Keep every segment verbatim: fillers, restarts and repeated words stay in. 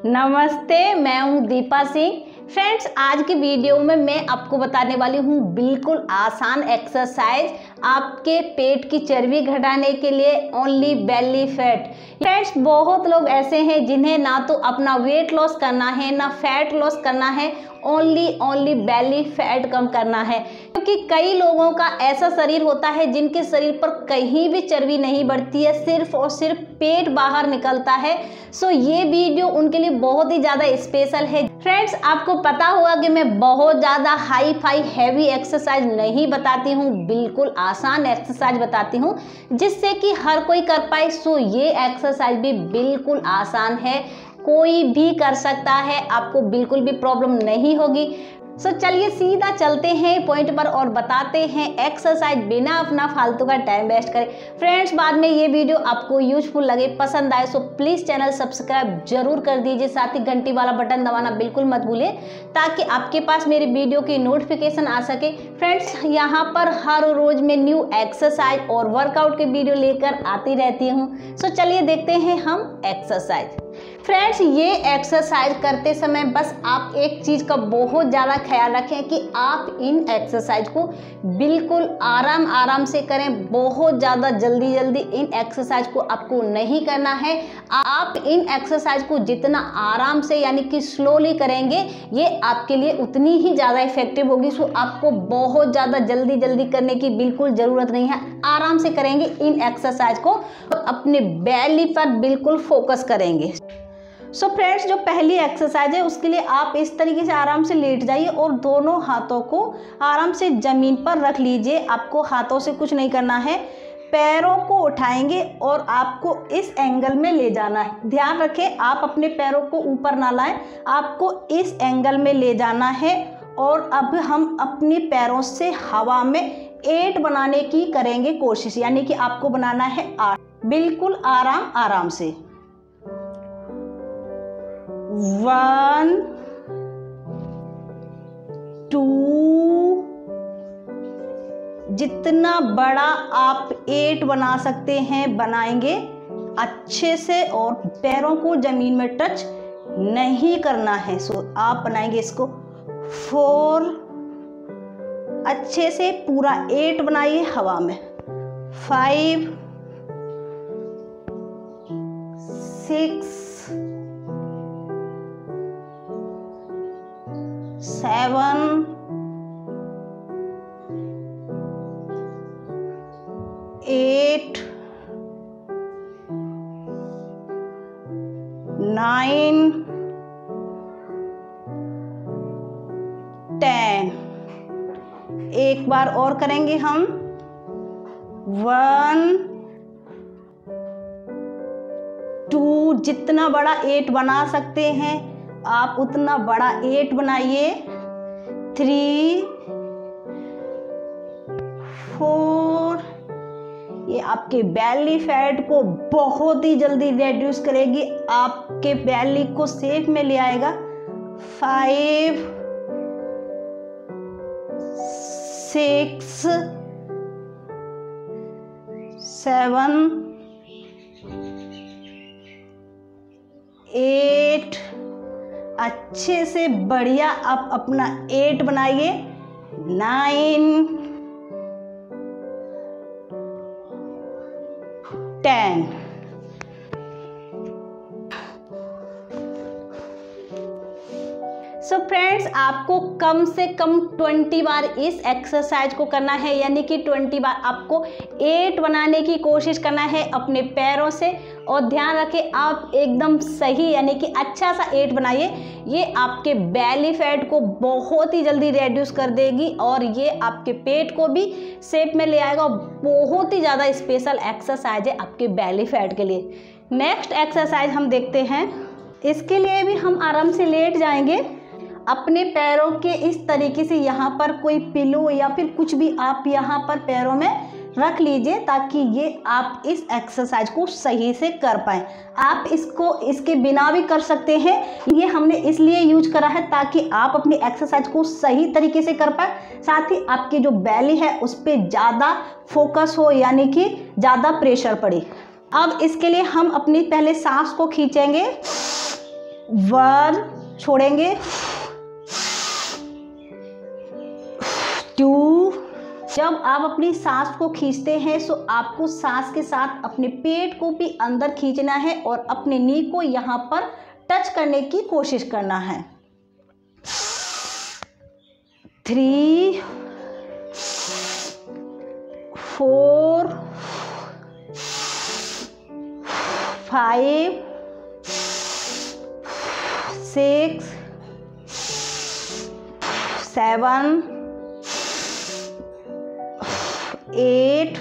नमस्ते, मैं हूं दीपा सिंह। फ्रेंड्स, आज की वीडियो में मैं आपको बताने वाली हूं बिल्कुल आसान एक्सरसाइज आपके पेट की चर्बी घटाने के लिए, ओनली बेली फैट। फ्रेंड्स, बहुत लोग ऐसे हैं जिन्हें ना तो अपना वेट लॉस करना है ना फैट लॉस करना है, ओनली ओनली बेली फैट कम करना है। क्योंकि कई लोगों का ऐसा शरीर होता है जिनके शरीर पर कहीं भी चर्बी नहीं बढ़ती है, सिर्फ और सिर्फ पेट बाहर निकलता है। सो ये वीडियो उनके लिए बहुत ही ज़्यादा स्पेशल है। फ्रेंड्स, आपको पता होगा कि मैं बहुत ज़्यादा हाई फाई हैवी एक्सरसाइज नहीं बताती हूँ, बिल्कुल आसान एक्सरसाइज बताती हूँ जिससे कि हर कोई कर पाए। सो ये एक्सरसाइज भी बिल्कुल आसान है, कोई भी कर सकता है, आपको बिल्कुल भी प्रॉब्लम नहीं होगी। सो so, चलिए सीधा चलते हैं पॉइंट पर और बताते हैं एक्सरसाइज बिना अपना फालतू का टाइम वेस्ट करें। फ्रेंड्स, बाद में ये वीडियो आपको यूजफुल लगे, पसंद आए, सो प्लीज़ चैनल सब्सक्राइब जरूर कर दीजिए, साथ ही घंटी वाला बटन दबाना बिल्कुल मत भूलें ताकि आपके पास मेरी वीडियो की नोटिफिकेशन आ सके। फ्रेंड्स, यहाँ पर हर रोज़ मैं न्यू एक्सरसाइज और वर्कआउट के वीडियो लेकर आती रहती हूँ। सो चलिए देखते हैं हम एक्सरसाइज। फ्रेंड्स, ये एक्सरसाइज करते समय बस आप एक चीज़ का बहुत ज़्यादा ख्याल रखें कि आप इन एक्सरसाइज को बिल्कुल आराम आराम से करें। बहुत ज़्यादा जल्दी जल्दी इन एक्सरसाइज को आपको नहीं करना है। आप इन एक्सरसाइज को जितना आराम से यानी कि स्लोली करेंगे, ये आपके लिए उतनी ही ज़्यादा इफेक्टिव होगी। सो आपको बहुत ज़्यादा जल्दी जल्दी करने की बिल्कुल ज़रूरत नहीं है। आराम से करेंगे इन एक्सरसाइज को, तो अपने बेली पर बिल्कुल फोकस करेंगे। सो so फ्रेंड्स, जो पहली एक्सरसाइज है उसके लिए आप इस तरीके से आराम से लेट जाइए और दोनों हाथों को आराम से ज़मीन पर रख लीजिए। आपको हाथों से कुछ नहीं करना है, पैरों को उठाएंगे और आपको इस एंगल में ले जाना है। ध्यान रखें, आप अपने पैरों को ऊपर ना लाएं, आपको इस एंगल में ले जाना है। और अब हम अपने पैरों से हवा में एट बनाने की करेंगे कोशिश, यानी कि आपको बनाना है आठ, बिल्कुल आराम आराम से। वन, टू, जितना बड़ा आप एट बना सकते हैं बनाएंगे अच्छे से, और पैरों को जमीन में टच नहीं करना है। सो आप बनाएंगे इसको फोर, अच्छे से पूरा एट बनाइए हवा में। Five, six, seven, eight, nine, ten. एक बार और करेंगे हम। वन, टू, जितना बड़ा एट बना सकते हैं आप उतना बड़ा एट बनाइए। थ्री, फोर, ये आपके बेली फैट को बहुत ही जल्दी रिड्यूस करेगी, आपके बेली को शेप में ले आएगा। फाइव, सिक्स, सेवन, एट, अच्छे से बढ़िया आप अपना एट बनाइए। Nine, ten. सो फ्रेंड्स, आपको कम से कम ट्वेंटी बार इस एक्सरसाइज को करना है, यानी कि ट्वेंटी बार आपको एट बनाने की कोशिश करना है अपने पैरों से। और ध्यान रखें, आप एकदम सही यानी कि अच्छा सा एट बनाइए। ये आपके बेली फैट को बहुत ही जल्दी रिड्यूस कर देगी और ये आपके पेट को भी शेप में ले आएगा। बहुत ही ज़्यादा स्पेशल एक्सरसाइज है आपके बेली फैट के लिए। नेक्स्ट एक्सरसाइज हम देखते हैं। इसके लिए भी हम आराम से लेट जाएंगे, अपने पैरों के इस तरीके से यहाँ पर कोई पिलो या फिर कुछ भी आप यहाँ पर पैरों में रख लीजिए ताकि ये आप इस एक्सरसाइज को सही से कर पाएँ। आप इसको इसके बिना भी कर सकते हैं, ये हमने इसलिए यूज करा है ताकि आप अपनी एक्सरसाइज को सही तरीके से कर पाए, साथ ही आपकी जो बेली है उस पर ज़्यादा फोकस हो यानी कि ज़्यादा प्रेशर पड़े। अब इसके लिए हम अपनी पहले सांस को खींचेंगे वन, छोड़ेंगे, टू। जब आप अपनी सांस को खींचते हैं तो आपको सांस के साथ अपने पेट को भी अंदर खींचना है और अपने नी को यहाँ पर टच करने की कोशिश करना है। Three, four, five, six, seven, eight,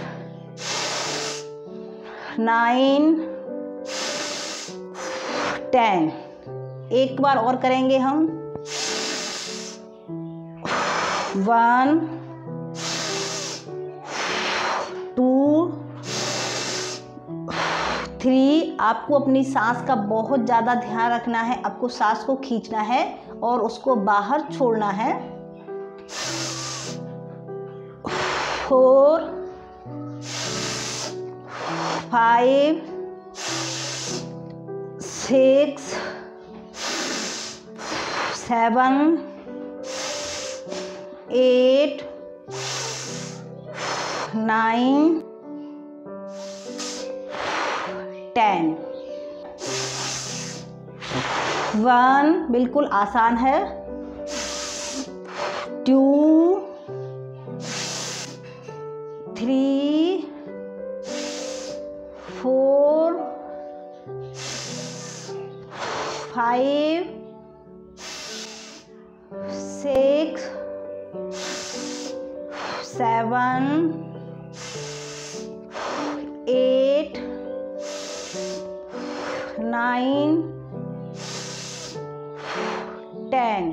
nine, ten. एक बार और करेंगे हम। One, two, three. आपको अपनी सांस का बहुत ज़्यादा ध्यान रखना है। आपको सांस को खींचना है और उसको बाहर छोड़ना है। Four, five, six, seven, eight, nine, ten. One, बिल्कुल आसान है। Two, three, four, five, six, seven, eight, nine, ten.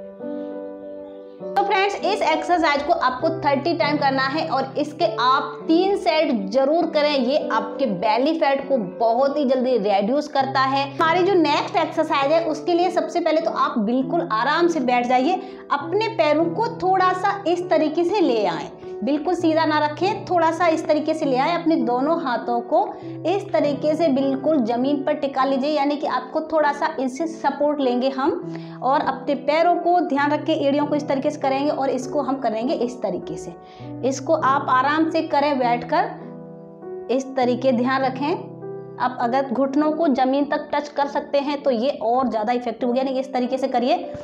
तो फ्रेंड्स, इस एक्सरसाइज को आपको थर्टी टाइम करना है और इसके आप तीन सेट जरूर करें। ये आपके बेली फैट को बहुत ही जल्दी रिड्यूस करता है। हमारी जो नेक्स्ट एक्सरसाइज है उसके लिए सबसे पहले तो आप बिल्कुल आराम से बैठ जाइए। अपने पैरों को थोड़ा सा इस तरीके से ले आए, बिल्कुल सीधा ना रखें, थोड़ा सा इस तरीके से ले आए। अपने दोनों हाथों को इस तरीके से बिल्कुल जमीन पर टिका लीजिए, यानी कि आपको थोड़ा सा इससे सपोर्ट लेंगे हम। और अपने पैरों को ध्यान रख के एड़ियों को इस तरीके से करेंगे और इसको हम करेंगे इस तरीके से। इसको आप आराम से करें बैठकर, इस तरीके ध्यान रखें। आप अगर घुटनों को जमीन तक टच कर सकते हैं तो ये और ज़्यादा इफेक्टिव हो गया। यानी इस तरीके से करिए।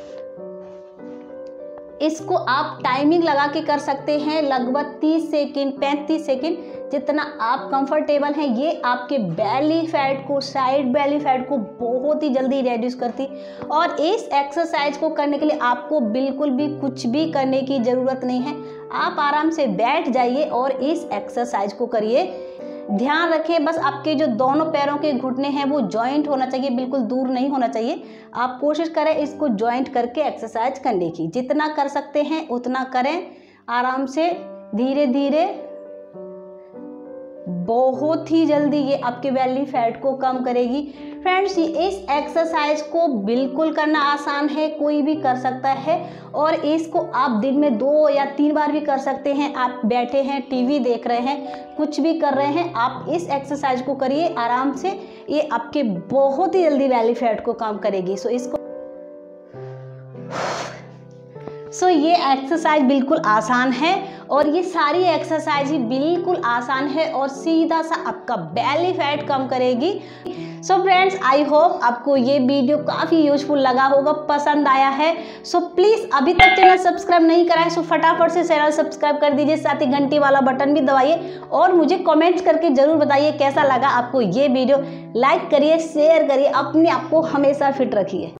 इसको आप टाइमिंग लगा के कर सकते हैं, लगभग तीस सेकंड, पैंतीस सेकंड, जितना आप कंफर्टेबल हैं। ये आपके बेली फैट को, साइड बेली फैट को बहुत ही जल्दी रिड्यूस करती। और इस एक्सरसाइज को करने के लिए आपको बिल्कुल भी कुछ भी करने की ज़रूरत नहीं है। आप आराम से बैठ जाइए और इस एक्सरसाइज को करिए। ध्यान रखें बस आपके जो दोनों पैरों के घुटने हैं वो जॉइंट होना चाहिए, बिल्कुल दूर नहीं होना चाहिए। आप कोशिश करें इसको जॉइंट करके एक्सरसाइज करने की। जितना कर सकते हैं उतना करें, आराम से, धीरे धीरे। बहुत ही जल्दी ये आपके बेली फैट को कम करेगी। फ्रेंड्स, इस एक्सरसाइज को बिल्कुल करना आसान है, कोई भी कर सकता है। और इसको आप दिन में दो या तीन बार भी कर सकते हैं। आप बैठे हैं, टीवी देख रहे हैं, कुछ भी कर रहे हैं, आप इस एक्सरसाइज को करिए आराम से। ये आपके बहुत ही जल्दी बेली फैट को कम करेगी। सो इसको सो so, ये एक्सरसाइज बिल्कुल आसान है और ये सारी एक्सरसाइज ही बिल्कुल आसान है और सीधा सा आपका बेली फैट कम करेगी। सो फ्रेंड्स, आई होप आपको ये वीडियो काफ़ी यूजफुल लगा होगा, पसंद आया है। सो so, प्लीज़ अभी तक चैनल सब्सक्राइब नहीं करा है सो फटाफट से चैनल सब्सक्राइब कर दीजिए, साथ ही घंटी वाला बटन भी दबाइए और मुझे कमेंट्स करके ज़रूर बताइए कैसा लगा आपको ये वीडियो। लाइक करिए, शेयर करिए, अपने आप को हमेशा फिट रखिए।